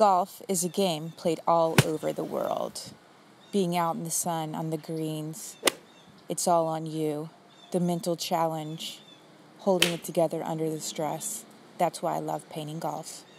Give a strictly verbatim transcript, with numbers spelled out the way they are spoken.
Golf is a game played all over the world. Being out in the sun, on the greens, it's all on you. The mental challenge, holding it together under the stress. That's why I love painting golf.